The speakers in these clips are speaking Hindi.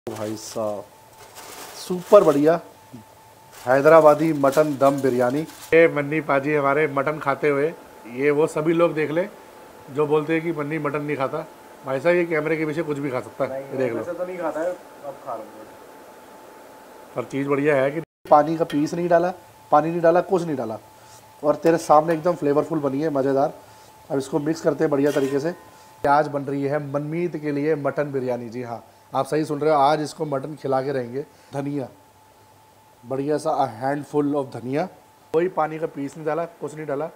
भाई साहब सुपर बढ़िया हैदराबादी मटन दम बिरयानी। ये मन्नी पाजी हमारे मटन खाते हुए, ये वो सभी लोग देख ले जो बोलते हैं कि मन्नी मटन नहीं खाता। भाई साहब ये कैमरे के पीछे कुछ भी खा सकता है, ये देख लो। तो नहीं खाता है, अब खा लूंगा। पर चीज़ बढ़िया है कि पानी का पीस नहीं डाला, पानी नहीं डाला, कुछ नहीं डाला, और तेरे सामने एकदम फ्लेवरफुल बनी है, मज़ेदार। अब इसको मिक्स करते हैं बढ़िया तरीके से। आज बन रही है मनमीत के लिए मटन बिरयानी। जी हाँ, आप सही सुन रहे हो, आज इसको मटन खिला के रहेंगे। धनिया, बढ़िया सा हैंडफुल ऑफ धनिया, कोई पानी का पीस नहीं डाला, कुछ नहीं डाला।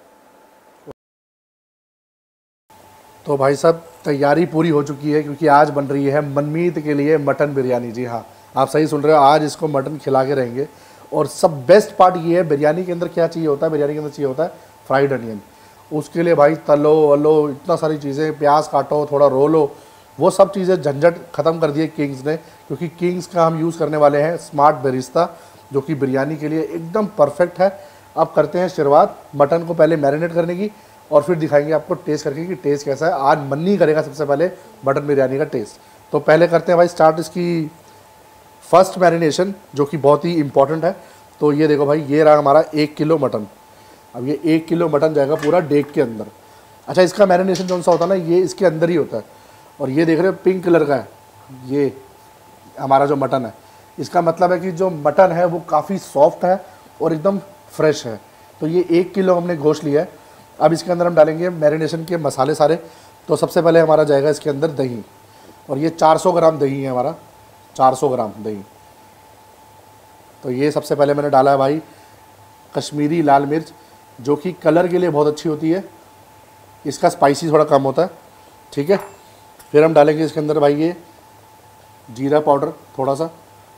तो भाई साहब तैयारी पूरी हो चुकी है, क्योंकि आज बन रही है मनमीत के लिए मटन बिरयानी। जी हाँ, आप सही सुन रहे हो, आज इसको मटन खिला के रहेंगे। और सब बेस्ट पार्ट ये है, बिरयानी के अंदर क्या चाहिए होता है, बिरयानी के अंदर चाहिए होता है फ्राइड अनियन। उसके लिए भाई तलो वलो इतना सारी चीज़ें, प्याज काटो, थोड़ा रोलो, वो सब चीज़ें झंझट ख़त्म कर दिए किंग्स ने। क्योंकि किंग्स का हम यूज़ करने वाले हैं स्मार्ट बेरिस्ता, जो कि बिरयानी के लिए एकदम परफेक्ट है। अब करते हैं शुरुआत मटन को पहले मैरिनेट करने की, और फिर दिखाएंगे आपको टेस्ट करके कि टेस्ट कैसा है। आज मन्नी करेगा सबसे पहले मटन बिरयानी का टेस्ट। तो पहले करते हैं भाई स्टार्ट इसकी फर्स्ट मैरिनेशन, जो कि बहुत ही इंपॉर्टेंट है। तो ये देखो भाई, ये रहा हमारा 1 किलो मटन। अब ये 1 किलो मटन जाएगा पूरा डेग के अंदर। अच्छा, इसका मैरिनेशन कौन सा होता है ना, ये इसके अंदर ही होता है। और ये देख रहे हो पिंक कलर का है, ये हमारा जो मटन है। इसका मतलब है कि जो मटन है वो काफ़ी सॉफ्ट है और एकदम फ्रेश है। तो ये 1 किलो हमने गोश्त लिया है। अब इसके अंदर हम डालेंगे मैरिनेशन के मसाले सारे। तो सबसे पहले हमारा जाएगा इसके अंदर दही, और ये 400 ग्राम दही है हमारा, 400 ग्राम दही। तो ये सबसे पहले मैंने डाला है भाई कश्मीरी लाल मिर्च, जो कि कलर के लिए बहुत अच्छी होती है, इसका स्पाइसी थोड़ा कम होता है, ठीक है। फिर हम डालेंगे इसके अंदर भाई ये जीरा पाउडर थोड़ा सा,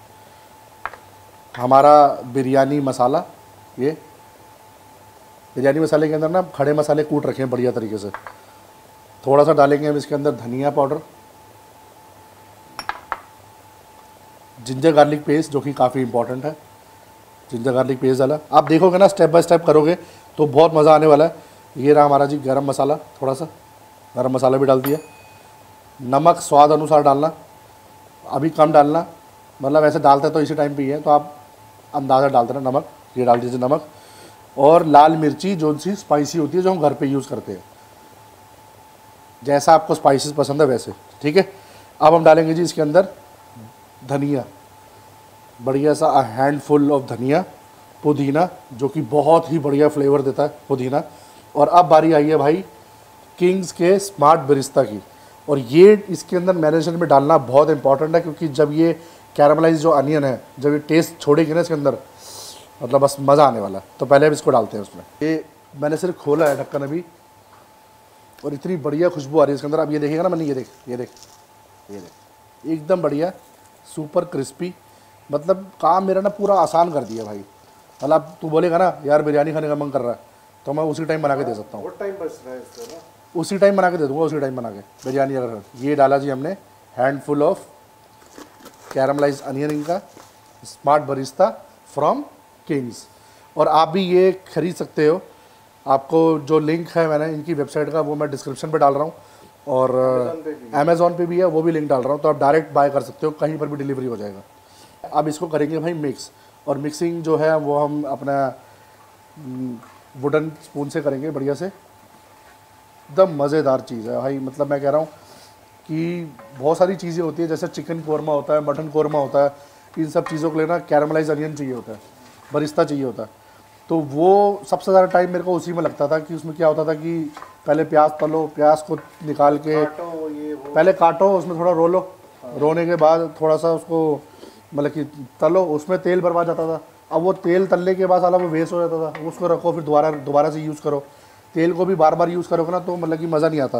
हमारा बिरयानी मसाला। ये बिरयानी मसाले के अंदर ना खड़े मसाले कूट रखे हैं बढ़िया तरीके से। थोड़ा सा डालेंगे हम इसके अंदर धनिया पाउडर, जिंजर गार्लिक पेस्ट, जो कि काफ़ी इंपॉर्टेंट है। जिंजर गार्लिक पेस्ट डाला। आप देखोगे ना स्टेप बाय स्टेप करोगे तो बहुत मज़ा आने वाला है। ये रहा हमारा जी गरम मसाला, थोड़ा सा गरम मसाला भी डाल दिया। नमक स्वाद अनुसार डालना, अभी कम डालना, मतलब ऐसे डालते तो इसी टाइम पे ही है, तो आप अंदाज़ा डालते ना नमक। ये डाल दीजिए नमक। और लाल मिर्ची जो सी स्पाइसी होती है, जो हम घर पे यूज़ करते हैं, जैसा आपको स्पाइसेस पसंद है वैसे, ठीक है। अब हम डालेंगे जी इसके अंदर धनिया, बढ़िया सा हैंडफुल ऑफ धनिया, पुदीना, जो कि बहुत ही बढ़िया फ्लेवर देता है पुदीना। और अब बारी आई है भाई किंग्स के स्मार्ट बेरिस्ता की, और ये इसके अंदर मैरिनेशन में डालना बहुत इंपॉर्टेंट है, क्योंकि जब ये कैरामलाइज जो अनियन है, जब ये टेस्ट छोड़ेगी ना इसके अंदर, मतलब बस मज़ा आने वाला है। तो पहले अब इसको डालते हैं उसमें। ये मैंने सिर्फ खोला है ढक्कन अभी, और इतनी बढ़िया खुशबू आ रही है इसके अंदर। अब ये देखिएगा ना मैंने, ये देख ये देख ये देख, एकदम बढ़िया सुपर क्रिस्पी। मतलब काम मेरा ना पूरा आसान कर दिया भाई। मतलब तू बोलेगा ना यार बिरयानी खाने का मन कर रहा है, तो मैं उसी टाइम बना के दे सकता हूँ। बहुत टाइम बच रहा है इससे ना, उसी टाइम बना के दे दूँगा, उसी टाइम बना के बिरयानी। अगर ये डाला जी हमने हैंडफुल ऑफ कैरामलाइज अनियन, इनका स्मार्ट बरिस्ता फ्रॉम किंग्स। और आप भी ये खरीद सकते हो। आपको जो लिंक है मैंने इनकी वेबसाइट का, वो मैं डिस्क्रिप्शन पे डाल रहा हूँ, और अमेज़ॉन पे भी है, वो भी लिंक डाल रहा हूँ। तो आप डायरेक्ट बाय कर सकते हो, कहीं पर भी डिलीवरी हो जाएगा। अब इसको करेंगे भाई मिक्स, और मिक्सिंग जो है वो हम अपना वुडन स्पून से करेंगे बढ़िया से। एकदम मज़ेदार चीज़ है भाई। मतलब मैं कह रहा हूँ कि बहुत सारी चीज़ें होती है, जैसे चिकन कोरमा होता है, मटन कोरमा होता है, इन सब चीज़ों के लिए ना कैरामलाइज अनियन चाहिए होता है, बरिस्ता चाहिए होता है। तो वो सबसे ज़्यादा टाइम मेरे को उसी में लगता था, कि उसमें क्या होता था कि पहले प्याज तलो, प्याज को निकाल के काटो ये वो, पहले काटो, उसमें थोड़ा रोलो, रोने के बाद थोड़ा सा उसको मतलब कि तलो, उसमें तेल बर्बाद जाता था। अब वो तेल तलने के बाद साला वो वेस्ट हो जाता था, उसको रखो, फिर दोबारा से यूज़ करो। तेल को भी बार बार यूज़ करोगे ना तो मतलब कि मज़ा नहीं आता।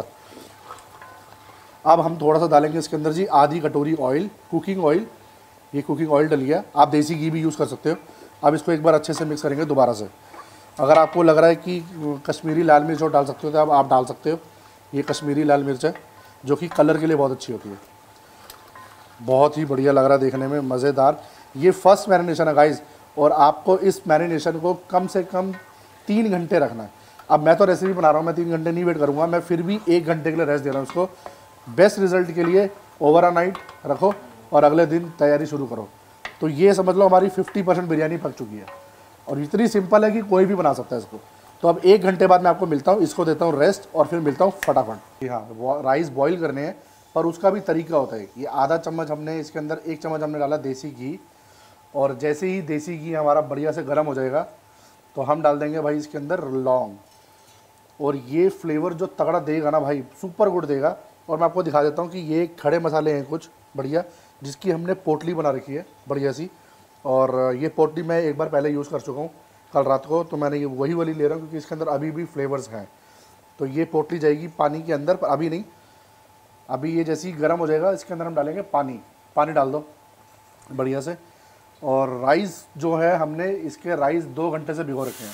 अब हम थोड़ा सा डालेंगे इसके अंदर जी आधी कटोरी ऑयल, कुकिंग ऑयल। ये कुकिंग ऑयल डल गया, आप देसी घी भी यूज़ कर सकते हो। अब इसको एक बार अच्छे से मिक्स करेंगे दोबारा से। अगर आपको लग रहा है कि कश्मीरी लाल मिर्च और डाल सकते हो तो अब आप डाल सकते हो। ये कश्मीरी लाल मिर्च है, जो कि कलर के लिए बहुत अच्छी होती है। बहुत ही बढ़िया लग रहा है देखने में, मज़ेदार। ये फर्स्ट मैरिनेशन है गाइज़, और आपको इस मैरिनेशन को कम से कम 3 घंटे रखना है। अब मैं तो रेसिपी बना रहा हूँ, मैं 3 घंटे नहीं वेट करूँगा, मैं फिर भी 1 घंटे के लिए रेस्ट दे रहा हूँ उसको। बेस्ट रिजल्ट के लिए ओवर अ नाइट रखो, और अगले दिन तैयारी शुरू करो। तो ये समझ लो हमारी 50% बिरयानी पक चुकी है और इतनी सिंपल है कि कोई भी बना सकता है इसको। तो अब 1 घंटे बाद मैं आपको मिलता हूँ, इसको देता हूँ रेस्ट और फिर मिलता हूँ फटाफट। जी हाँ, राइस बॉईल करने हैं, पर उसका भी तरीका होता है। ये आधा चम्मच हमने इसके अंदर, 1 चम्मच हमने डाला देसी घी, और जैसे ही देसी घी हमारा बढ़िया से गर्म हो जाएगा तो हम डाल देंगे भाई इसके अंदर लौंग, और ये फ्लेवर जो तगड़ा देगा ना भाई, सुपर गुड देगा। और मैं आपको दिखा देता हूँ कि ये खड़े मसाले हैं कुछ बढ़िया, जिसकी हमने पोटली बना रखी है बढ़िया सी। और ये पोटली मैं एक बार पहले यूज़ कर चुका हूँ कल रात को, तो मैंने ये वही वाली ले रहा हूँ क्योंकि इसके अंदर अभी भी फ्लेवर्स हैं। तो ये पोटली जाएगी पानी के अंदर, पर अभी नहीं, अभी ये जैसे ही गर्म हो जाएगा इसके अंदर हम डालेंगे पानी। पानी डाल दो बढ़िया से। और राइस जो है हमने इसके राइस 2 घंटे से भिगो रखे हैं।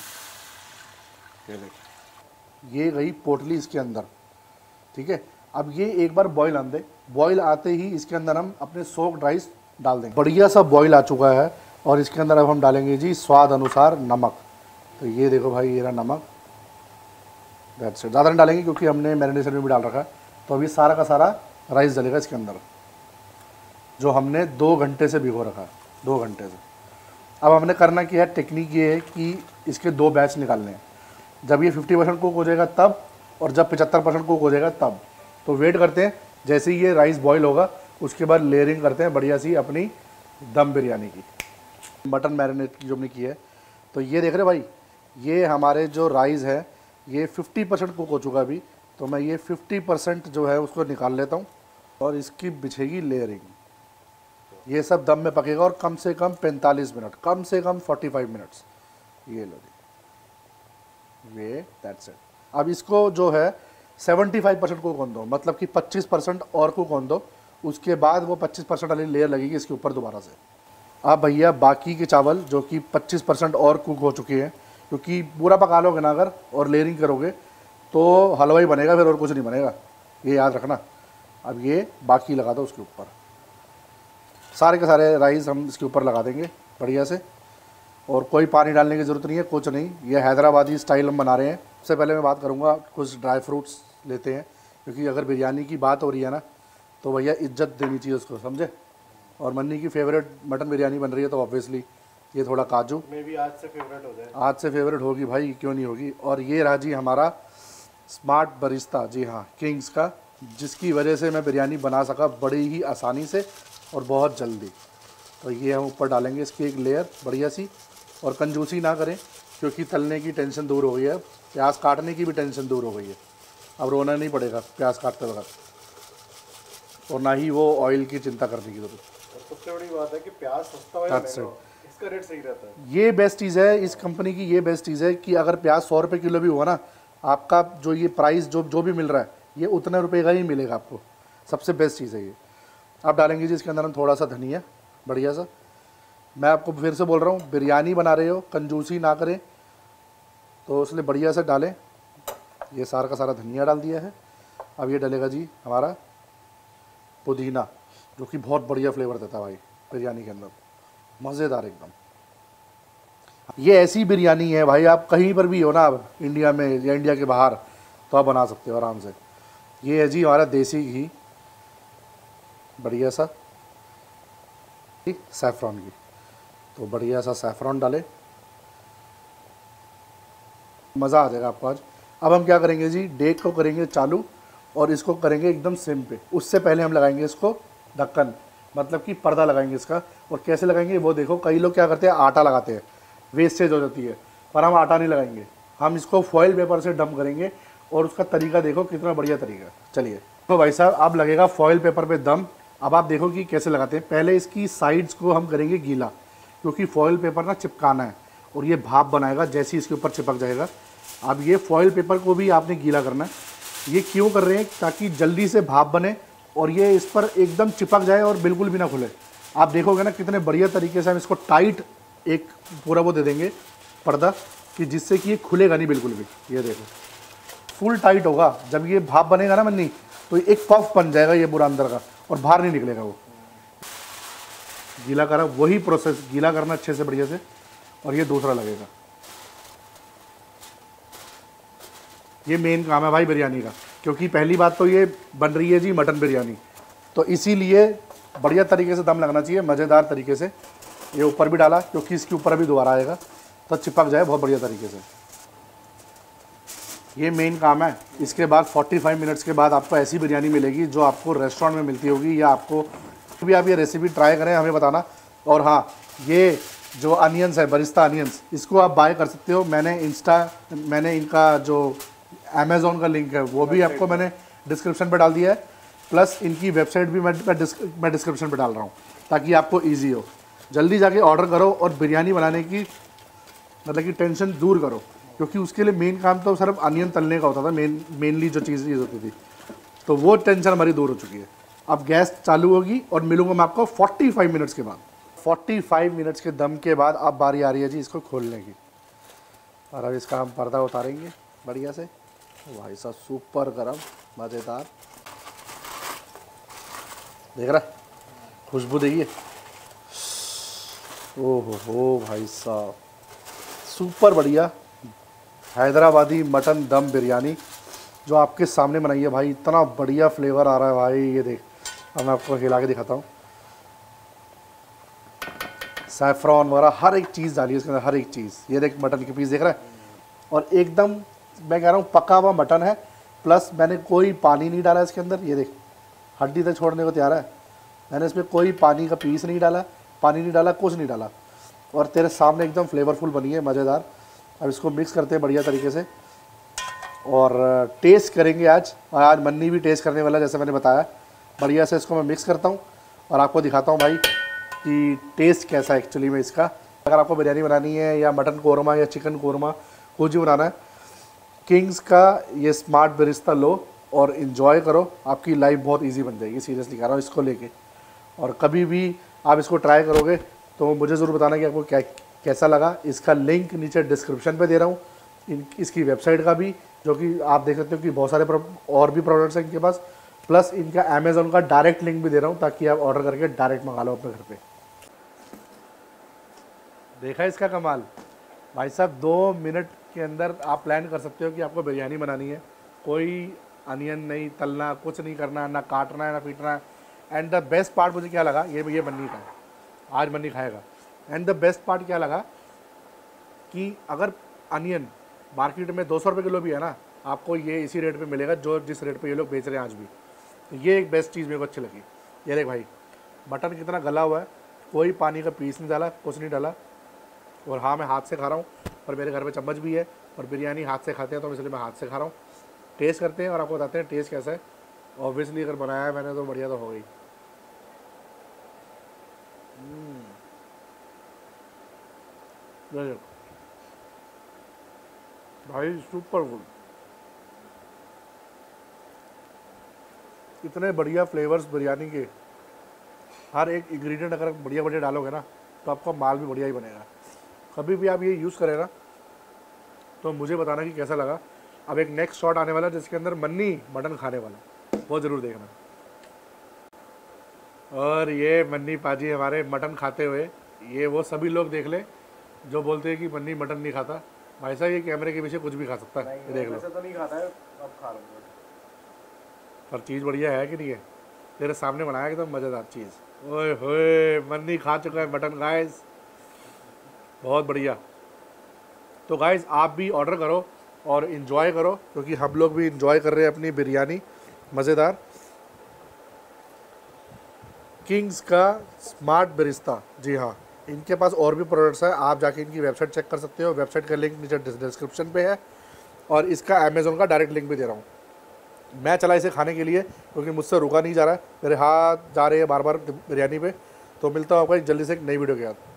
ये देखिए, ये गई पोटली इसके अंदर, ठीक है। अब ये एक बार बॉईल आने दे, बॉईल आते ही इसके अंदर हम अपने सोक्ड राइस डाल देंगे। बढ़िया सा बॉईल आ चुका है और इसके अंदर अब हम डालेंगे जी स्वाद अनुसार नमक। तो ये देखो भाई, ये रहा नमक, दैट्स इट। ज़्यादा नहीं डालेंगे क्योंकि हमने मैरिनेशन में भी डाल रखा है। तो अभी सारा का सारा राइस डलेगा इसके अंदर, जो हमने 2 घंटे से भिगो रखा है, 2 घंटे से। अब हमने करना क्या है, टेक्निक ये है कि इसके 2 बैच निकालने हैं। जब ये 50% कुक हो जाएगा तब, और जब 75% कुक हो जाएगा तब। तो वेट करते हैं, जैसे ही ये राइस बॉईल होगा उसके बाद लेयरिंग करते हैं बढ़िया सी अपनी दम बिरयानी की, मटन मैरिनेट की जो हमने की है। तो ये देख रहे भाई, ये हमारे जो राइस है ये 50% कुक हो चुका है अभी। तो मैं ये 50% जो है उसको निकाल लेता हूँ और इसकी बिछेगी लेयरिंग। ये सब दम में पकेगा और कम से कम 45 मिनट, कम से कम 45 मिनट्स। ये लो जी, ये दैट्स इट। अब इसको जो है 75% कुक होने दो, मतलब कि 25% और कुक होने दो। उसके बाद वो 25% वाली लेयर लगेगी इसके ऊपर दोबारा से। अब भैया बाकी के चावल जो कि 25% और कुक हो चुके हैं, क्योंकि पूरा पका लोगे ना अगर और लेयरिंग करोगे तो हलवा ही बनेगा फिर, और कुछ नहीं बनेगा, ये याद रखना। अब ये बाकी लगा दो उसके ऊपर, सारे के सारे राइस हम इसके ऊपर लगा देंगे बढ़िया से। और कोई पानी डालने की ज़रूरत नहीं है, कुछ नहीं। ये हैदराबादी स्टाइल हम बना रहे हैं। सबसे पहले मैं बात करूँगा, कुछ ड्राई फ्रूट्स लेते हैं, क्योंकि अगर बिरयानी की बात हो रही है ना तो भैया इज्जत देनी चाहिए उसको, समझे। और मन्नी की फेवरेट मटन बिरयानी बन रही है तो ऑब्वियसली ये थोड़ा काजू मे भी आज से फेवरेट हो जाए। आज से फेवरेट होगी भाई, क्यों नहीं होगी। और ये रहा जी हमारा स्मार्ट बरिस्ता, जी हाँ, किंग्स का, जिसकी वजह से मैं बिरयानी बना सका बड़ी ही आसानी से और बहुत जल्दी। तो ये हम ऊपर डालेंगे इसकी एक लेयर बढ़िया सी। और कंजूसी ना करें, क्योंकि तलने की टेंशन दूर हो गई है, प्याज काटने की भी टेंशन दूर हो गई है। अब रोना नहीं पड़ेगा प्याज काटते वक्त, और ना ही वो ऑयल की चिंता करने की जरूरत। और सबसे बड़ी बात है कि प्याज सस्ता हो या महंगा हो, इसका रेट सही रहता है। ये बेस्ट चीज़ है इस कंपनी की, ये बेस्ट चीज़ है कि अगर प्याज 100 रुपये किलो भी हुआ ना, आपका जो ये प्राइस जो भी मिल रहा है ये उतने रुपए का ही मिलेगा आपको। सबसे बेस्ट चीज़ है ये। अब डालेंगे जी इसके अंदर हम थोड़ा सा धनिया बढ़िया सा। मैं आपको फिर से बोल रहा हूँ, बिरयानी बना रहे हो कंजूसी ना करें, तो इसलिए बढ़िया से डालें। ये सारा का सारा धनिया डाल दिया है। अब ये डलेगा जी हमारा पुदीना, जो कि बहुत बढ़िया फ्लेवर देता है भाई बिरयानी के अंदर, मज़ेदार एकदम। ये ऐसी बिरयानी है भाई, आप कहीं पर भी हो ना, आप इंडिया में या इंडिया के बाहर, तो आप बना सकते हो आराम से। ये है जी हमारा देसी घी बढ़िया सा, सैफ़रॉन घी। तो बढ़िया सा सैफ़रॉन डालें, मज़ा आ जाएगा आपको आज। अब हम क्या करेंगे जी, डेक को करेंगे चालू और इसको करेंगे एकदम सिम पे। उससे पहले हम लगाएंगे इसको ढक्कन, मतलब कि पर्दा लगाएंगे इसका। और कैसे लगाएंगे वो देखो, कई लोग क्या करते हैं आटा लगाते हैं, वेस्टेज हो जाती है, पर हम आटा नहीं लगाएंगे। हम इसको फॉइल पेपर से डंप करेंगे और उसका तरीका देखो कितना बढ़िया तरीका। चलिए तो भाई साहब, अब लगेगा फॉइल पेपर पे दम। अब आप देखो कि कैसे लगाते हैं। पहले इसकी साइड्स को हम करेंगे गीला, क्योंकि फॉइल पेपर ना चिपकाना है और ये भाप बनाएगा जैसे ही इसके ऊपर चिपक जाएगा। अब ये फॉइल पेपर को भी आपने गीला करना है। ये क्यों कर रहे हैं, ताकि जल्दी से भाप बने और ये इस पर एकदम चिपक जाए और बिल्कुल भी ना खुले। आप देखोगे ना कितने बढ़िया तरीके से हम इसको टाइट एक पूरा वो दे देंगे पर्दा, कि जिससे कि ये खुलेगा नहीं बिल्कुल भी। ये देखो फुल टाइट होगा। जब ये भाप बनेगा ना मन्नी, तो एक पफ बन जाएगा ये पूरा अंदर का और बाहर नहीं निकलेगा वो। गीला करा, वही प्रोसेस गीला करना अच्छे से बढ़िया से। और ये दूसरा लगेगा। ये मेन काम है भाई बिरयानी का, क्योंकि पहली बात तो ये बन रही है जी मटन बिरयानी, तो इसीलिए बढ़िया तरीके से दम लगना चाहिए, मज़ेदार तरीके से। ये ऊपर भी डाला क्योंकि इसके ऊपर भी दोबारा आएगा तो चिपक जाए बहुत बढ़िया तरीके से। ये मेन काम है। इसके बाद 45 मिनट्स के बाद आपको ऐसी बिरयानी मिलेगी जो आपको रेस्टोरेंट में मिलती होगी, या आपको भी आप ये रेसिपी ट्राई करें, हमें बताना। और हाँ, ये जो अनियंस है, बरिस्ता अनियंस, इसको आप बाय कर सकते हो। मैंने इनका जो अमेज़ॉन का लिंक है वो भी आपको मैंने डिस्क्रिप्शन पे डाल दिया है, प्लस इनकी वेबसाइट भी मैं डिस्क्रिप्शन पे डाल रहा हूँ ताकि आपको ईजी हो। जल्दी जाके ऑर्डर करो और बिरयानी बनाने की मतलब कि टेंशन दूर करो, क्योंकि उसके लिए मेन काम तो सिर्फ अनियन तलने का होता था, मेनली जो चीज़ होती थी, तो वो टेंशन हमारी दूर हो चुकी है। अब गैस चालू होगी और मिलूंगा मैं आपको 45 मिनट्स के बाद। 45 मिनट्स के दम के बाद अब बारी आ रही है जी इसको खोलने की, और अब इसका हम पर्दा उतारेंगे बढ़िया से। भाई साहब सुपर गरम, मज़ेदार, देख रहा खुशबू देखिए, ओहो हो भाई साहब, सुपर बढ़िया हैदराबादी मटन दम बिरयानी जो आपके सामने बनाई है भाई। इतना बढ़िया फ्लेवर आ रहा है भाई, ये देख। अब मैं आपको हिला के दिखाता हूँ। सैफ़रॉन वगैरह हर एक चीज़ डाली है इसके अंदर, हर एक चीज़। ये देख मटन के पीस देख रहा है, और एकदम मैं कह रहा हूँ पका हुआ मटन है, प्लस मैंने कोई पानी नहीं डाला इसके अंदर। ये देख हड्डी तक छोड़ने को तैयार है, मैंने इसमें कोई पानी का पीस नहीं डाला, पानी नहीं डाला, कुछ नहीं डाला, और तेरे सामने एकदम फ्लेवरफुल बनी है, मज़ेदार। अब इसको मिक्स करते हैं बढ़िया तरीके से और टेस्ट करेंगे आज मन्नी भी टेस्ट करने वाला है, जैसे मैंने बताया। बढ़िया से इसको मैं मिक्स करता हूँ और आपको दिखाता हूँ भाई कि टेस्ट कैसा है एक्चुअली में इसका। अगर आपको बिरयानी बनानी है या मटन कोरमा या चिकन कोरमा कुछ भी बनाना है, किंग्स का ये स्मार्ट बरिस्ता लो और इन्जॉय करो, आपकी लाइफ बहुत ईजी बन जाएगी। सीरियसली कह रहा हूँ इसको लेके। और कभी भी आप इसको ट्राई करोगे तो मुझे ज़रूर बताना कि आपको कैसा लगा। इसका लिंक नीचे डिस्क्रिप्शन पे दे रहा हूँ, इसकी वेबसाइट का भी, जो कि आप देख सकते हो कि बहुत सारे और भी प्रोडक्ट्स हैं इनके पास, प्लस इनका अमेज़ॉन का डायरेक्ट लिंक भी दे रहा हूँ ताकि आप ऑर्डर करके डायरेक्ट मंगा लो अपने घर पे। देखा इसका कमाल भाई साहब, 2 मिनट के अंदर आप प्लान कर सकते हो कि आपको बिरयानी बनानी है। कोई अनियन नहीं तलना, कुछ नहीं करना, ना काटना है ना पीटना है। एंड द बेस्ट पार्ट मुझे क्या लगा, ये मन्नी का है, आज मन्नी खाएगा। एंड द बेस्ट पार्ट क्या लगा कि अगर अनियन मार्केट में 200 रुपये किलो भी है ना, आपको ये इसी रेट पे मिलेगा जो जिस रेट पे ये लोग बेच रहे हैं आज भी। तो ये एक बेस्ट चीज़ मेरे को अच्छी लगी। ये देख भाई मटन कितना गला हुआ है, कोई पानी का पीस नहीं डाला, कुछ नहीं डाला। और हाँ, मैं हाथ से खा रहा हूँ और मेरे घर पे चम्मच भी है, और बिरयानी हाथ से खाते हैं तो इसलिए मैं हाथ से खा रहा हूँ। टेस्ट करते हैं और आपको बताते हैं टेस्ट कैसा है। ऑब्वियसली अगर बनाया है मैंने तो बढ़िया तो हो गई। भाई सुपर गुड, इतने बढ़िया फ्लेवर्स बिरयानी के। हर एक इंग्रेडिएंट अगर बढ़िया बढ़िया डालोगे ना तो आपका माल भी बढ़िया ही बनेगा। कभी भी आप ये यूज़ करें ना तो मुझे बताना कि कैसा लगा। अब एक नेक्स्ट शॉट आने वाला है जिसके अंदर मन्नी मटन खाने वाला, वो ज़रूर देखना। और ये मन्नी पाजी हमारे मटन खाते हुए, ये वो सभी लोग देख ले जो बोलते हैं कि मन्नी मटन नहीं खाता। भाई साहब ये कैमरे के पीछे कुछ भी खा सकता है, ये देख लो। तो नहीं खाता है, अब खा लूँगा। पर चीज़ बढ़िया है कि नहीं है, तेरे सामने बनाया एकदम मज़ेदार चीज़। ओए होए मन्नी खा चुका है मटन गाइस, बहुत बढ़िया। तो गाइस आप भी ऑर्डर करो और इन्जॉय करो, क्योंकि हम लोग भी इन्जॉय कर रहे हैं अपनी बिरयानी मज़ेदार। किंग्स का स्मार्ट बरिस्ता, जी हाँ, इनके पास और भी प्रोडक्ट्स हैं, आप जाके इनकी वेबसाइट चेक कर सकते हो। वेबसाइट का लिंक नीचे डिस्क्रिप्शन पे है, और इसका अमेज़ॉन का डायरेक्ट लिंक भी दे रहा हूँ। मैं चला इसे खाने के लिए क्योंकि मुझसे रुका नहीं जा रहा है, मेरे हाथ जा रहे हैं बार बार बिरयानी पे। तो मिलता हूँ आपको जल्दी से एक नई वीडियो के साथ।